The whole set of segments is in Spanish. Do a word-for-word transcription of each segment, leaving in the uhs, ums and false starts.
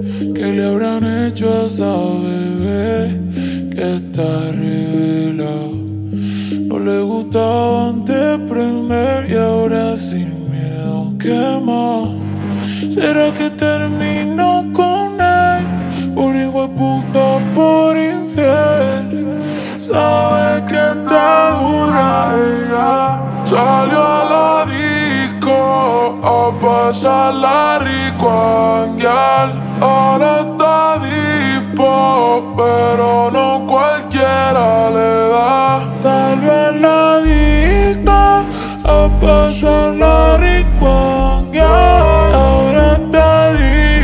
¿Qué le habrán hecho a esa bebé que está revelado? No le gustaba antes prender y ahora sin miedo quema. ¿Será que terminó con él? Por hijo de puta, por infiel. Sabe que está dura ella. Salió a la disco a pasarla rico a janguear. Ahora está dispo, pero no cualquiera le da. Salió a la disco a pasarla rico a janguear. Ahora está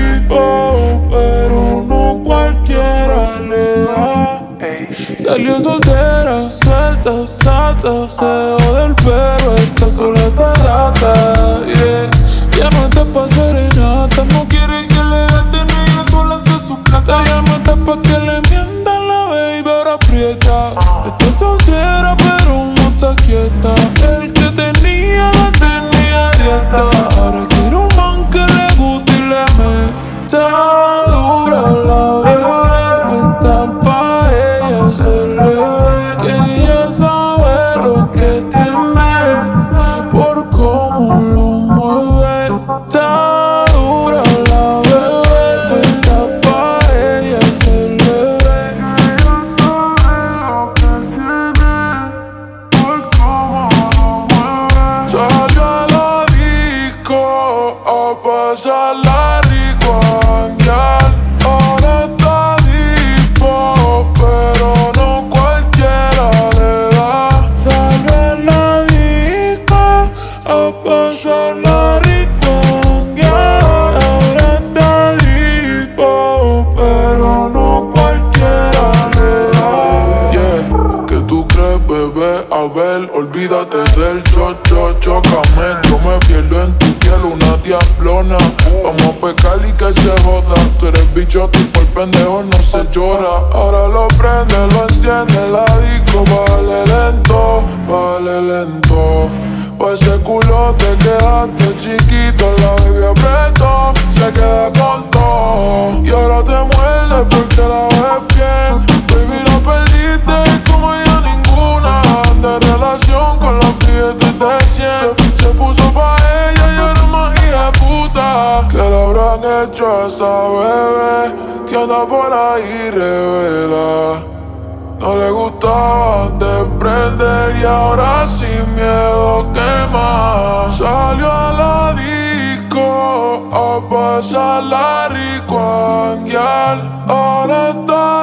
dispo, pero no cualquiera le da. Salió soltera, suelta, salta, se dejó del pelo, está sola esa rata, yeah. Ya no está pa' serenata, no quiere que le gasten, ella sola hace su plata. Ya no está pa' que le mientan la baby, ahora aprieta. Está soltera pero no está quieta, el que tenía la tenía dieta. Ahora quiere un man que le guste y le meta dura la bebé, está pa' ella hacerle que ella sabe lo que tiene por cómo lo mueve. Está dura la bebé, está pa' ella hacerle que ella sabe lo que tiene por cómo lo mueve. Salió a la disco a pasarla rico a janguear. Ahora está dispo, pero no cualquiera le da. Salió a la disco a pasarla rico a janguear. Ahora está dispo, pero no cualquiera le da. Yeah, ¿qué tú crees, bebé? A ver, olvídate del chocho, chócame. Yo me pierdo en tu piel, una diablona. Vamos a pecar y que se joda. Tú eres bichote y por pendejo no se llora. Ahora lo prende, lo enciende, la disco. Vale lento, vale lento. Pues ese culo te quedaste chiquito, la baby apretó, se queda con todo. Y ahora te muerde porque la ves bien. Baby, la perdiste como ya ninguna. De relación con los billetes de cien. Se, se puso pa' ella y ahora más hija de puta. ¿Qué le habrán hecho a esa bebé que anda por ahí revela? No le gustaba antes prender y ahora sin miedo quema. Salió a la disco a pasarla rico a janguear. Ahora está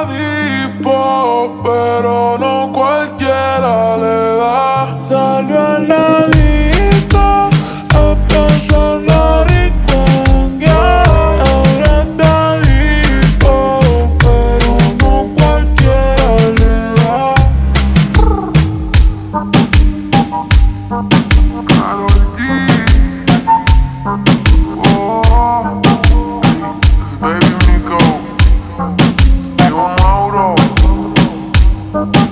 dispo, pero no cualquiera le da. Salió a la disco a pasarla rico a janguear. Ahora está dispo, pero no cualquiera le da. Karol G. Oh, this is Baby Nico. Yo, Mauro.